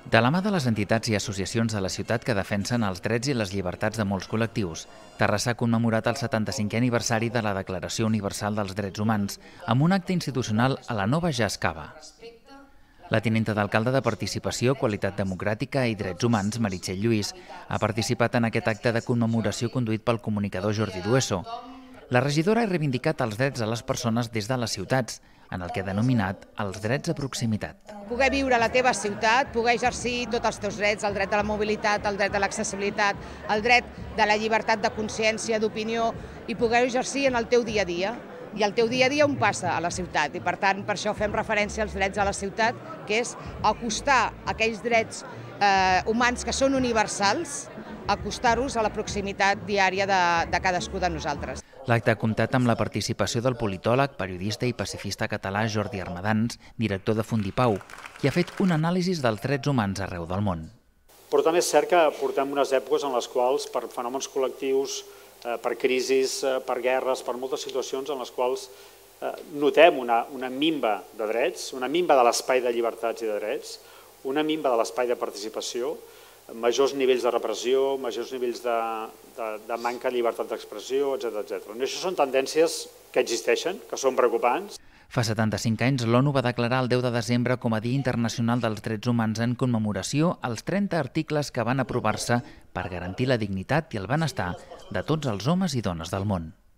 De la mà de les entitats i associacions de la ciutat que defensen els drets i les llibertats de molts col·lectius, Terrassa ha commemorat el 75è aniversari de la Declaració Universal dels Drets Humans amb un acte institucional a la nova Jazz Cava. La tinenta d'alcalde de Participació, Qualitat Democràtica i Drets Humans, Meritxell Lluís, ha participat en aquest acte de commemoració conduït pel comunicador Jordi Dueso. La regidora ha reivindicat els drets de les persones des de les ciutats, en el que ha denominat els drets de proximitat. Poder viure a la teva ciutat, poder exercir tots els teus drets, el dret a la mobilitat, el dret a l'accessibilitat, el dret de la llibertat de consciència, d'opinió, i poder exercir en el teu dia a dia. I el teu dia a dia on passa? A la ciutat. I per tant, per això fem referència als drets a la ciutat, que és acostar aquells drets humans que són universals, acostar-los a la proximitat diària de cadascú de nosaltres. L'acte ha comptat amb la participació del politòleg, periodista i pacifista català Jordi Armadans, director de Fundipau, qui ha fet un anàlisi dels drets humans arreu del món. Però també és cert que portem unes èpoques en les quals, per fenòmens col·lectius, per crisis, per guerres, per moltes situacions en les quals notem una minva de drets, una minva de l'espai de llibertats i de drets, una minva de l'espai de participació, majors nivells de repressió, majors nivells de manca de llibertat d'expressió, etc. I això són tendències que existeixen, que són preocupants. Fa 75 anys, l'ONU va declarar el 10 de desembre com a Dia Internacional dels Drets Humans en commemoració als 30 articles que van aprovar-se per garantir la dignitat i el benestar de tots els homes i dones del món.